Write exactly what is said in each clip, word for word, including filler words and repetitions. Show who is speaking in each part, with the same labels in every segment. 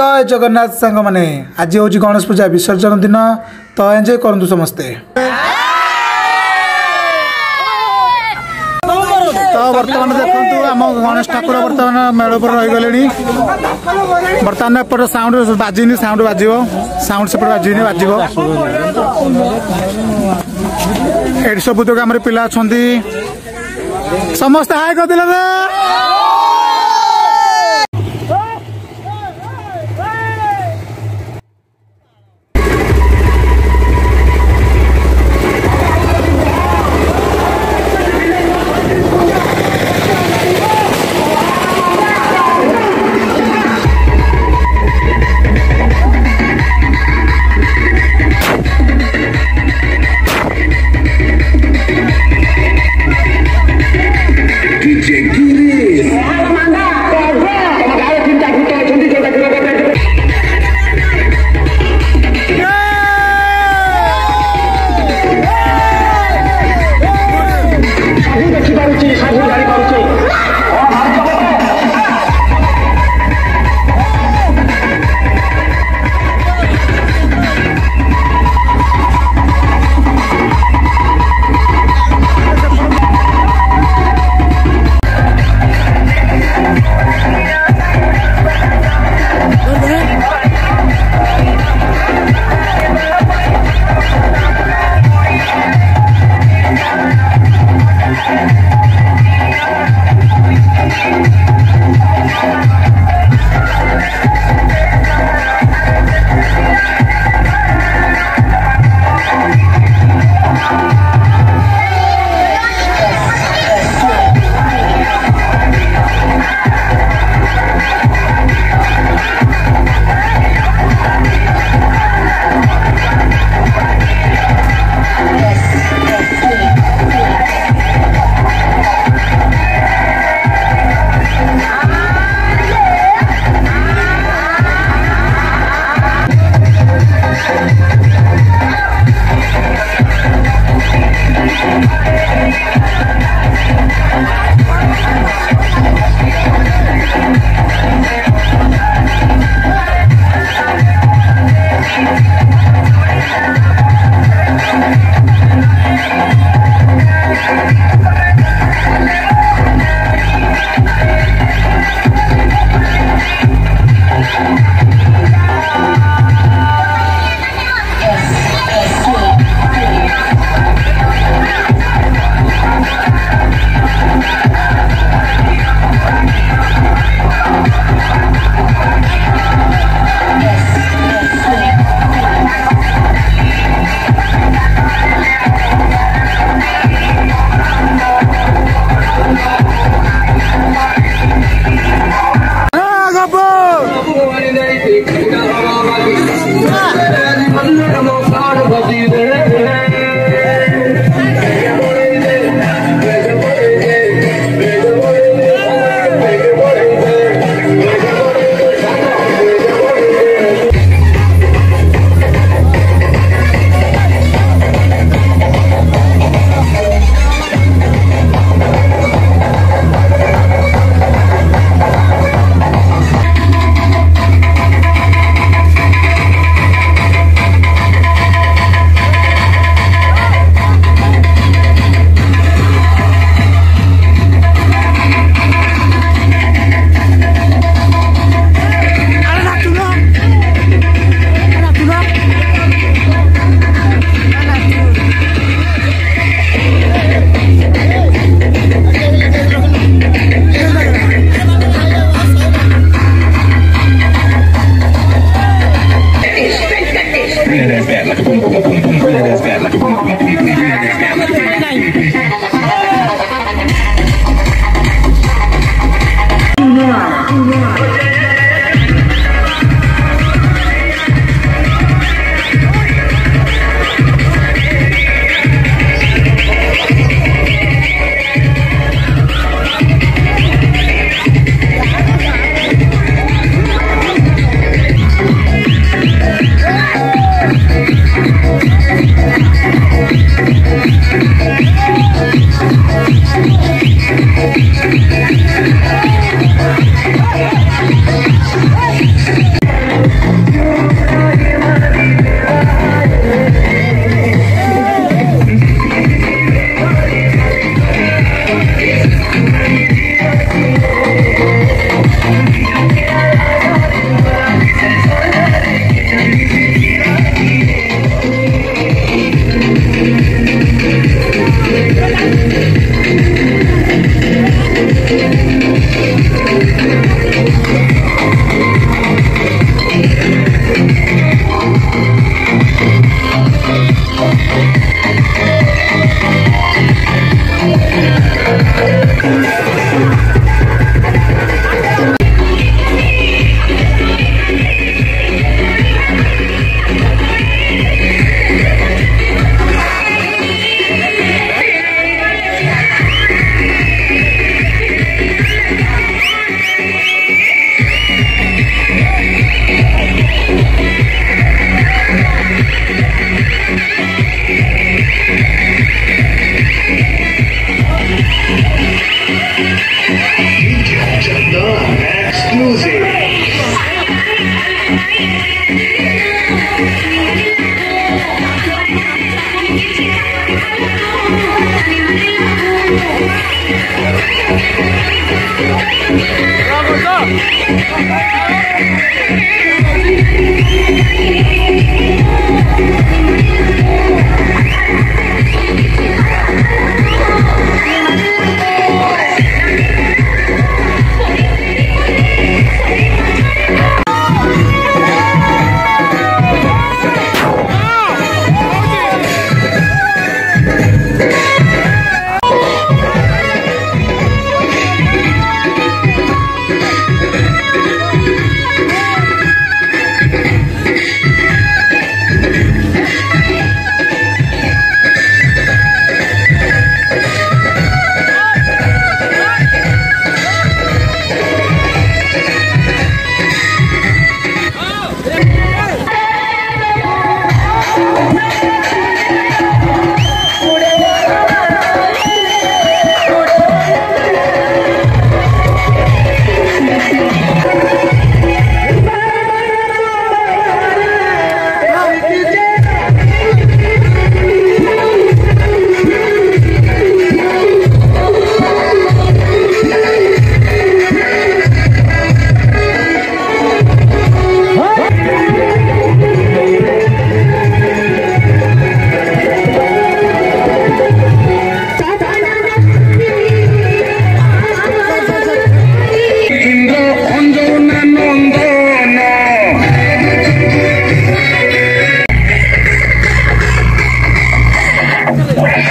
Speaker 1: जय जगन्नाथ सांग माने आज हूँ गणेश पूजा विसर्जन दिन तो एंजॉय करूँ समस्ते। तो बर्तमान देखो आम गणेश ठाकुर बर्तमान मेड़ पर रहीगले बर्तमान एपट साउंड बाजिनी साउंड बाज साउंड सेपट बाजिनी बाज ये सब जो आम पिला अच्छा समस्त हाय कर
Speaker 2: D J Gires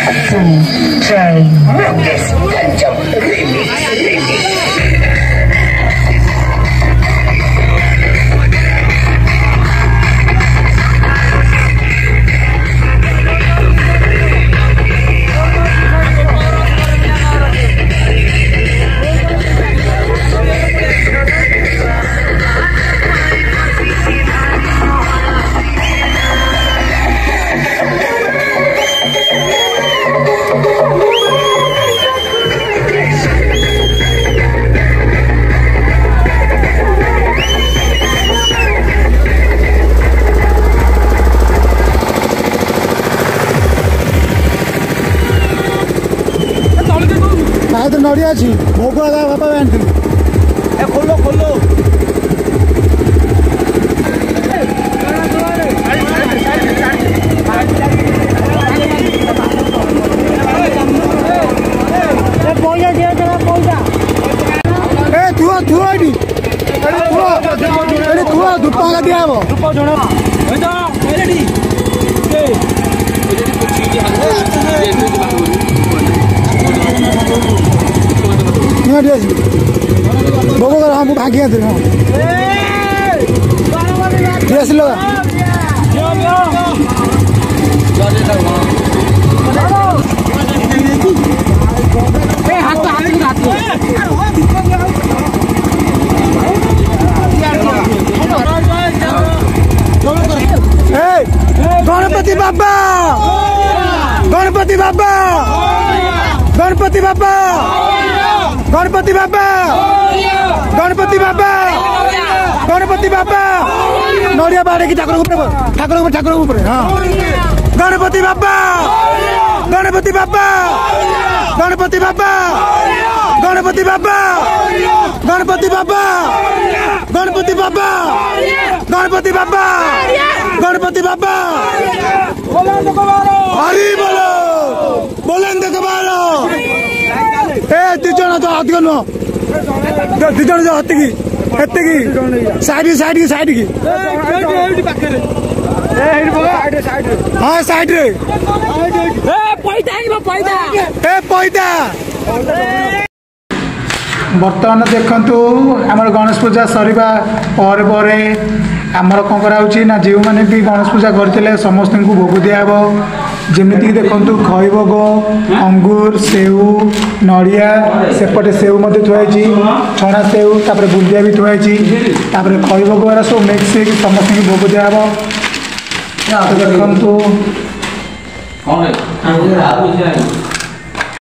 Speaker 1: नड़िया अच्छी भोग बापा आनी खोलो खोलो थुआ थुआ थुआ धूप दिया भोग कर हम भागी थे ड्रेस लगा गणपति बाबा गणपति बाबा गणपति बाबा गणपति बाबा गणपति बाबा गणपति बाबा नड़िया बाड़े की ठाकुर ठाकुर ठाकुर ऊपर हाँ गणपति बाबा गणपति बाबा गणपति बाबा गणपति बाबा गणपति बाबा गणपति बाबा गणपति बाबा गणपति बाबा हरि बोलो बोलें कबालो ए दिज तो अधिक नुह दिज हतिकी एतिकी साइड साइड की साइड की हाँ साइड रे बर्तमान देखु आमर गणेश पूजा सरिबा पर पर आमर कौन कराउछि ना जो मैंने भी गणेश पूजा करते समस्त को भोग दिहब जमीक देखु खई भोग अंगूर सेऊ नड़िया सेपटे सेऊ थुआई छणा सेऊ तापर बुंदिया भी थुआई खई भोग वाला सब मिक्स समस्त को भोग दिहब देखु